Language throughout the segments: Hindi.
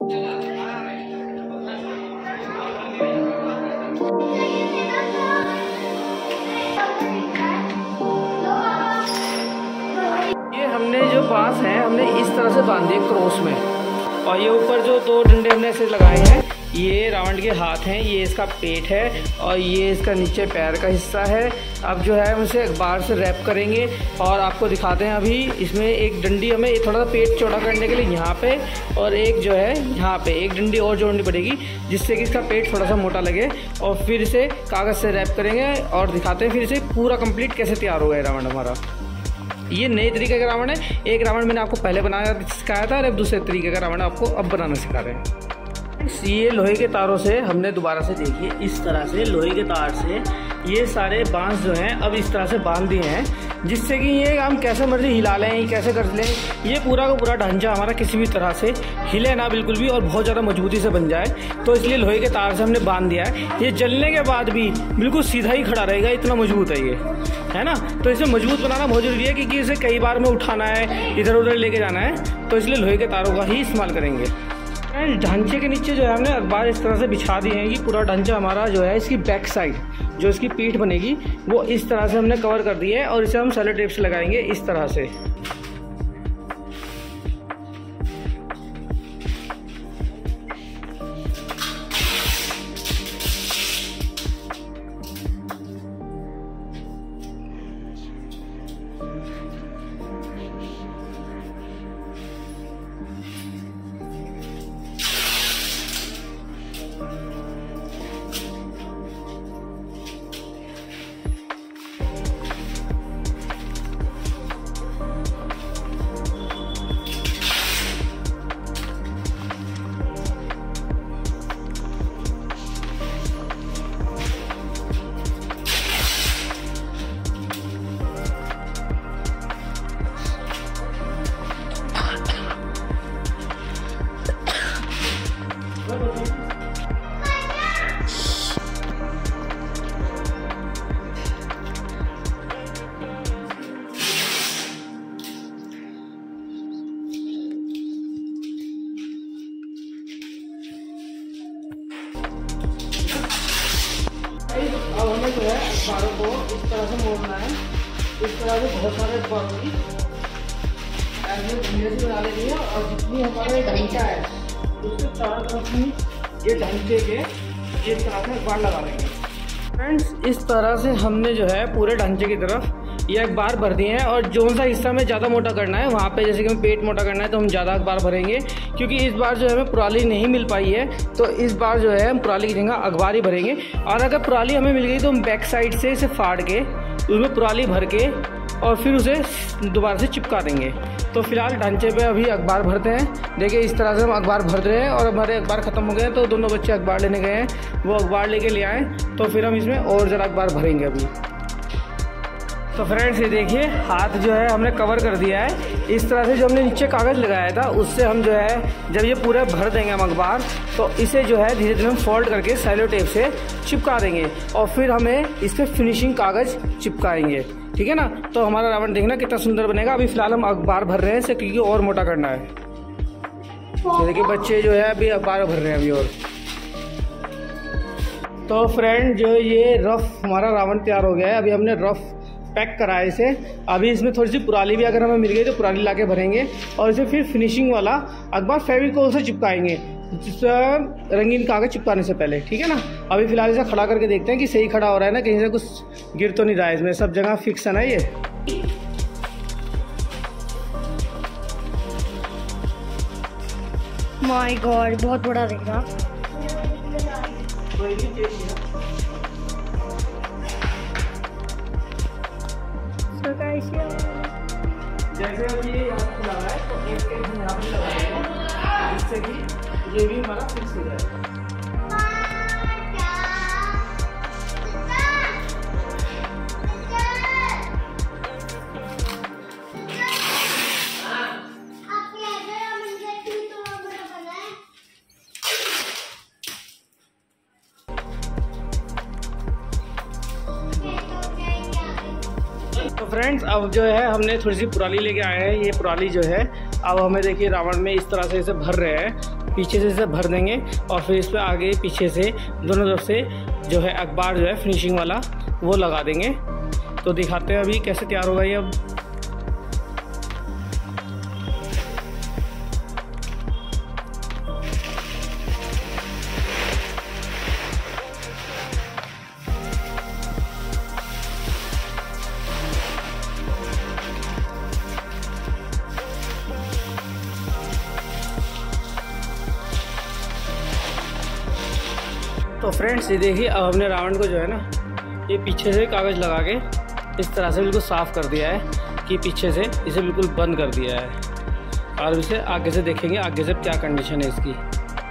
ये हमने जो बांस है हमने इस तरह से बांध दिए क्रॉस में, और ये ऊपर जो दो डंडे हमने ऐसे लगाए हैं, ये रावण के हाथ हैं, ये इसका पेट है और ये इसका नीचे पैर का हिस्सा है। अब जो है हम इसे अखबार से रैप करेंगे और आपको दिखाते हैं। अभी इसमें एक डंडी हमें थोड़ा सा पेट चौड़ा करने के लिए यहाँ पे, और एक जो है यहाँ पे एक डंडी और जोड़नी पड़ेगी जिससे कि इसका पेट थोड़ा सा मोटा लगे, और फिर इसे कागज़ से रैप करेंगे और दिखाते हैं फिर इसे पूरा कंप्लीट कैसे तैयार हो गया रावण हमारा। ये नए तरीके का रावण है। एक रावण मैंने आपको पहले बनाया सिखाया था और एक दूसरे तरीके का रावण आपको अब बनाना सिखा रहे हैं। ये लोहे के तारों से हमने दोबारा से देखिए इस तरह से लोहे के तार से ये सारे बांस जो हैं अब इस तरह से बांध दिए हैं, जिससे कि ये हम कैसे मर्जी हिला लें, कैसे कर लें, ये पूरा का पूरा ढांचा हमारा किसी भी तरह से हिले ना बिल्कुल भी, और बहुत ज़्यादा मजबूती से बन जाए। तो इसलिए लोहे के तार से हमने बांध दिया है। ये जलने के बाद भी बिल्कुल सीधा ही खड़ा रहेगा, इतना मजबूत है ये, है ना। तो इसे मजबूत बनाना बहुत जरूरी है, क्योंकि इसे कई बार में उठाना है, इधर उधर लेके जाना है, तो इसलिए लोहे के तारों का ही इस्तेमाल करेंगे। ढांचे के नीचे जो है हमने अखबार इस तरह से बिछा दिए हैं कि पूरा ढांचा हमारा जो है इसकी बैक साइड जो इसकी पीठ बनेगी वो इस तरह से हमने कवर कर दी है, और इसे हम सेलो टेप से लगाएंगे इस तरह से। अब हमें जो है अखबारों को इस तरह से मोड़ना है, इस तरह से बहुत सारे अखबारों की ऐसे धीरे से बना लेनी है, और जितनी हमारा ढांचा है उसके चारों तरफ ही ये ढांचे के इस तरह से अखबार लगा लेंगे। फ्रेंड्स, इस तरह से हमने जो है पूरे ढांचे की तरफ ये अखबार भर दिए हैं, और जो सा हिस्सा में ज़्यादा मोटा करना है वहाँ पे, जैसे कि हमें पेट मोटा करना है तो हम ज़्यादा अखबार भरेंगे, क्योंकि इस बार जो है हमें पुराली नहीं मिल पाई है, तो इस बार जो है हम पुराली की जगह अखबार ही भरेंगे। और अगर पुराली हमें मिल गई तो हम बैक साइड से इसे फाड़ के उसमें पुराली भर के और फिर उसे दोबारा से चिपका देंगे। तो फिलहाल ढांचे पे अभी अखबार भरते हैं। देखिए इस तरह से हम अखबार भर रहे हैं, और हमारे अखबार ख़त्म हो गए हैं, तो दोनों बच्चे अखबार लेने गए हैं, वो अखबार लेके ले आए, तो फिर हम इसमें और ज़रा अखबार भरेंगे अभी। तो फ्रेंड्स, ये देखिए हाथ जो है हमने कवर कर दिया है। इस तरह से जो हमने नीचे कागज़ लगाया था उससे हम जो है जब ये पूरे भर देंगे हम अखबार, तो इसे जो है धीरे धीरे हम फोल्ड करके सेलो टेप से चिपका देंगे, और फिर हमें इस पर फिनिशिंग कागज़ चिपकाएंगे, ठीक है ना। तो हमारा रावण देखना कितना सुंदर बनेगा। अभी फिलहाल हम अखबार भर रहे हैं इसे, क्योंकि और मोटा करना है। तो देखिए बच्चे जो है अभी अखबार भर रहे हैं अभी। और तो फ्रेंड, जो ये रफ हमारा रावण तैयार हो गया है। अभी हमने रफ पैक करा है इसे। अभी इसमें थोड़ी सी पुराली भी अगर हमें मिल गई तो पुराली लाके भरेंगे, और इसे फिर फिनिशिंग वाला अखबार फेविकोल से चिपकाएंगे, रंगीन कागज चिपकाने से पहले, ठीक है ना। अभी फिलहाल इसे खड़ा करके देखते हैं कि सही खड़ा हो रहा है ना, कहीं से कुछ गिर तो नहीं रहा है इसमें, सब जगह फिक्स है ना ये। माय गॉड, बहुत बड़ा दिख रहा। जैसे अब ये यहाँ पे लगा है तो एक यहाँ पे लगाएंगे, जिससे कि ये भी हमारा फिक्स हो जाएगा। तो फ्रेंड्स, अब जो है हमने थोड़ी सी पुराली लेके आए हैं। ये पुराली जो है अब हमें देखिए रावण में इस तरह से इसे भर रहे हैं। पीछे से इसे भर देंगे और फिर इस पर आगे पीछे से दोनों तरफ से जो है अखबार जो है फिनिशिंग वाला वो लगा देंगे। तो दिखाते हैं अभी कैसे तैयार होगा ये। अब तो फ्रेंड्स ये देखिए, अब हमने रावण को जो है ना ये पीछे से कागज़ लगा के इस तरह से बिल्कुल साफ़ कर दिया है कि पीछे से इसे बिल्कुल बंद कर दिया है। और इसे आगे से देखेंगे आगे से क्या कंडीशन है इसकी।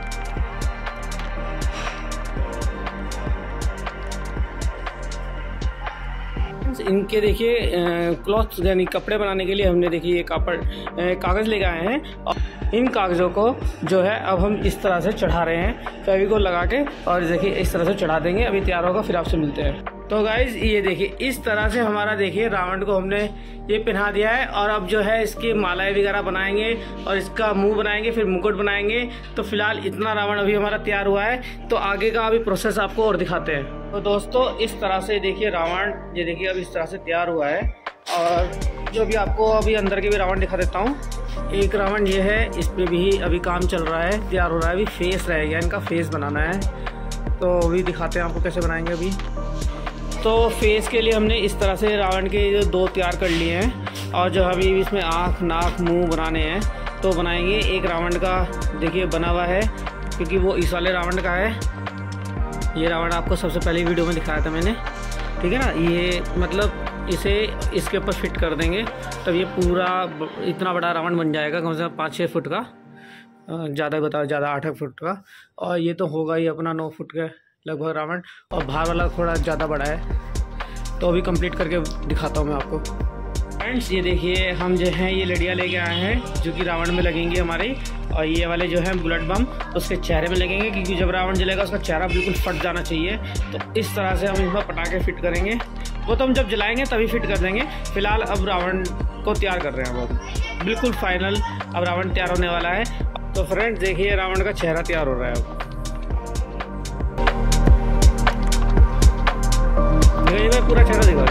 इनके देखिए क्लॉथ यानी कपड़े बनाने के लिए हमने देखिए ये कागज़ लेके आए हैं और इन कागज़ों को जो है अब हम इस तरह से चढ़ा रहे हैं फेविकोल लगा के। और देखिए इस तरह से चढ़ा देंगे, अभी तैयार होगा फिर आपसे मिलते हैं। तो गाइज ये देखिए इस तरह से हमारा देखिए रावण को हमने ये पहना दिया है। और अब जो है इसकी मालाएं वगैरह बनाएंगे और इसका मुंह बनाएंगे, फिर मुकुट बनाएंगे। तो फिलहाल इतना रावण अभी हमारा तैयार हुआ है, तो आगे का अभी प्रोसेस आपको और दिखाते हैं। तो दोस्तों इस तरह से देखिए रावण ये देखिए अब इस तरह से तैयार हुआ है। और जो भी आपको अभी अंदर के भी रावण दिखा देता हूँ। एक रावण ये है, इस पे भी अभी काम चल रहा है, तैयार हो रहा है। अभी फेस रहेगा, इनका फेस बनाना है, तो अभी दिखाते हैं आपको कैसे बनाएंगे अभी। तो फेस के लिए हमने इस तरह से रावण के जो 2 तैयार कर लिए हैं और जो अभी इसमें आँख नाक मुंह बनाने हैं तो बनाएंगे। एक रावण का देखिए बना हुआ है क्योंकि वो इस वाले रावण का है। ये रावण आपको सबसे पहले वीडियो में दिखाया था मैंने, ठीक है ना। ये मतलब इसे इसके ऊपर फिट कर देंगे तब ये पूरा इतना बड़ा रावण बन जाएगा, कम से कम 5-6 फुट का, ज़्यादा बताओ ज़्यादा 8 फुट का। और ये तो होगा ही अपना 9 फुट का लगभग रावण, और बाहर वाला थोड़ा ज़्यादा बड़ा है। तो अभी कंप्लीट करके दिखाता हूँ मैं आपको। फ्रेंड्स ये देखिए हम जो हैं ये लड़ियाँ लेके आए हैं जो कि रावण में लगेंगे हमारे। और ये वाले जो है बुलेट बम उसके चेहरे में लगेंगे, क्योंकि जब रावण जलेगा उसका चेहरा बिल्कुल फट जाना चाहिए। तो इस तरह से हम इसमें पटाखे फिट करेंगे, वो तो हम जब जलाएंगे तभी फिट कर देंगे। फिलहाल अब रावण को तैयार कर रहे हैं, वो बिल्कुल फाइनल अब रावण तैयार होने वाला है। तो फ्रेंड्स देखिए रावण का चेहरा तैयार हो रहा है अब। पूरा चेहरा दिखा